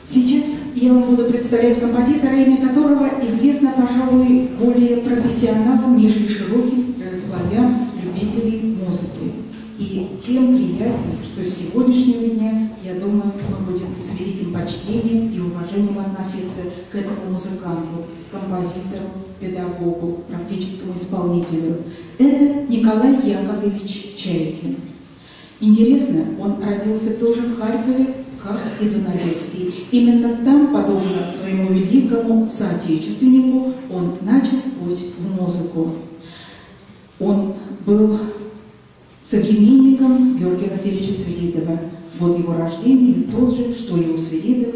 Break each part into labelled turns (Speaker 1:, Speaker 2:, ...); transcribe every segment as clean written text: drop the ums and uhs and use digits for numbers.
Speaker 1: Сейчас я вам буду представлять композитора, имя которого известно, пожалуй, более профессионалам, нежели широким слоям любителей музыки. И тем приятнее, что с сегодняшнего дня, я думаю, мы будем с великим почтением и уважением относиться к этому музыканту, композитору, педагогу, практическому исполнителю. Это Николай Яковлевич Чайкин. Интересно, он родился тоже в Харькове, как и Дунаевский. Именно там, подобно своему великому соотечественнику, он начал путь в музыку. Он был современником Георгия Васильевича Свиридова. Год его рождения тот же, что и у Свиридова,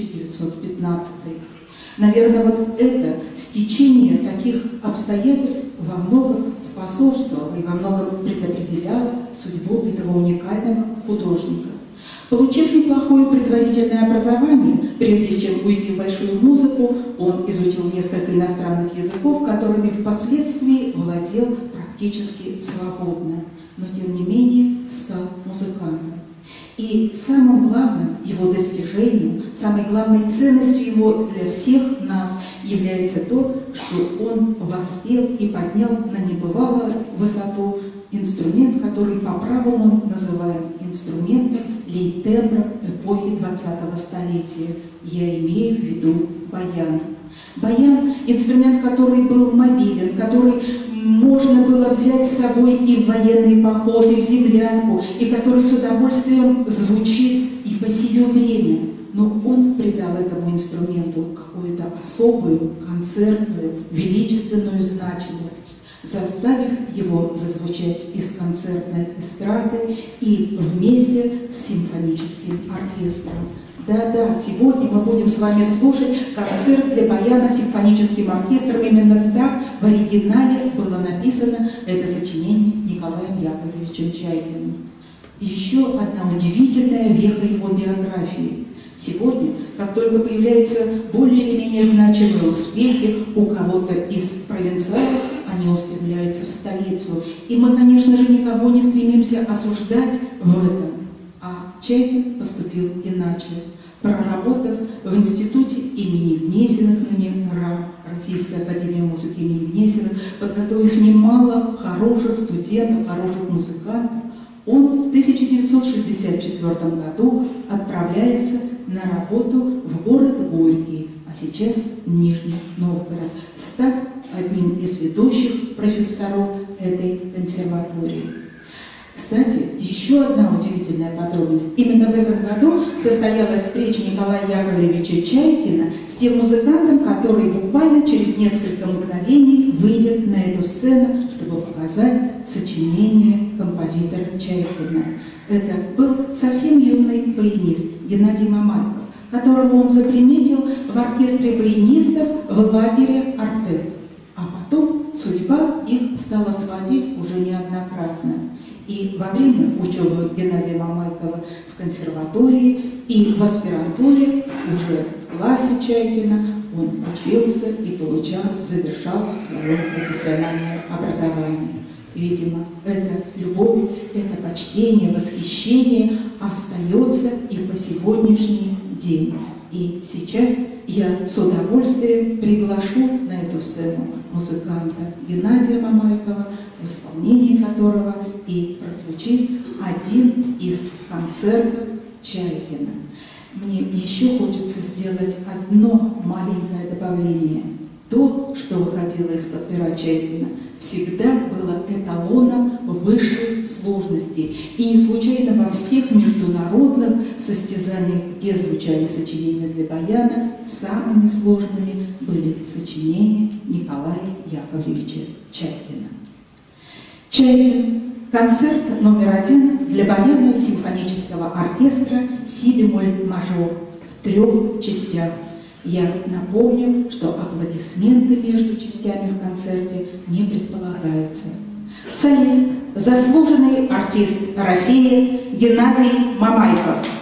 Speaker 1: 1915. Наверное, вот это стечение таких обстоятельств во многом способствовало и во многом предопределяло судьбу этого уникального художника. Получив неплохое предварительное образование, прежде чем уйти в большую музыку, он изучил несколько иностранных языков, которыми впоследствии владел практически свободно, но тем не менее стал музыкантом. И самым главным его достижением, самой главной ценностью его для всех нас является то, что он воспел и поднял на небывалую высоту инструмент, который по праву мы называем инструментом лейтембра эпохи 20-го столетия. Я имею в виду баян. Баян – инструмент, который был мобилен, который можно было взять с собой и в военный поход, и в землянку, и который с удовольствием звучит и по сие время. Но он придал этому инструменту какую-то особую, концертную, величественную значимость, заставив его зазвучать из концертной эстрады и вместе с симфоническим оркестром. Да-да, сегодня мы будем с вами слушать концерт для баяна с симфоническим оркестром. Именно так в оригинале было написано это сочинение Николаем Яковлевичем Чайкиным. Еще одна удивительная веха его биографии. Сегодня, как только появляются более или менее значимые успехи у кого-то из провинциалов, они устремляются в столицу. И мы, конечно же, никого не стремимся осуждать в этом. А Чайкин поступил иначе. Проработав в институте имени Гнесиных, ныне РАМ, Российская академия музыки имени Гнесиных, подготовив немало хороших студентов, хороших музыкантов, он в 1964 году отправляется на работу в город Горький, а сейчас Нижний Новгород, став одним из ведущих профессоров этой консерватории. Кстати, еще одна удивительная подробность. Именно в этом году состоялась встреча Николая Яковлевича Чайкина с тем музыкантом, который буквально через несколько мгновений выйдет на эту сцену, чтобы показать сочинение композитора Чайкина. Это был совсем юный баянист Геннадий Мамайков, которого он заприметил в оркестре баянистов в лагере «Артек». А потом судьба их стала сводить уже неоднократно. И во время учебы Геннадия Мамайкова в консерватории и в аспирантуре, уже в классе Чайкина, он учился и завершал свое профессиональное образование. Видимо, эта любовь, это почтение, восхищение остается и по сегодняшний день. И сейчас я с удовольствием приглашу на эту сцену музыканта Геннадия Мамайкова, в исполнении которого и прозвучит один из концертов Чайкина. Мне еще хочется сделать одно маленькое добавление. То, что выходило из-под пера Чайкина, всегда было эталоном высшей сложности. И не случайно во всех международных состязаниях, где звучали сочинения для баяна, самыми сложными были сочинения Николая Яковлевича Чайкина. Чайкин. Концерт номер 1 для баяна симфонического оркестра «Си-бемоль мажор» в 3 частях. Я напомню, что аплодисменты между частями в концерте не предполагаются. Солист, заслуженный артист России Геннадий Мамайков.